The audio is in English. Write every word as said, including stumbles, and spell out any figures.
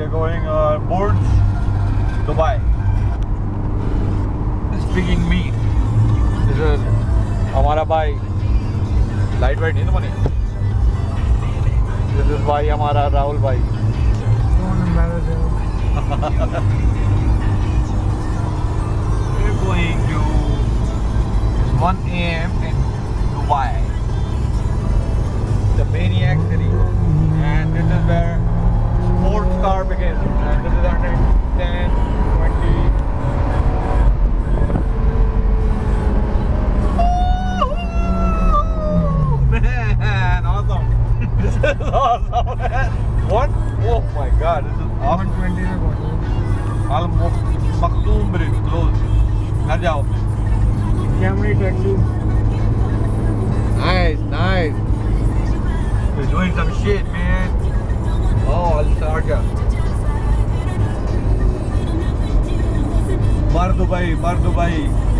are going uh, Burj Dubai. Speaking me. This is हमारा भाई lightweight नहीं तो बने. This is भाई हमारा राहुल भाई. Don't embarrass him. We're going to one A M in Dubai, the maniac city, and this is where sports car begins. And this is under ten, twenty. Man, awesome! This is awesome, man. What? Oh my God, this is awesome. one twenty में पहुंचे. Al Maktoum Bridge closed. घर जाओ. Camry taxi. Nice, nice. You're doing some shit, man. Oh, Al Sharjah. Mar Dubai, Mar Dubai.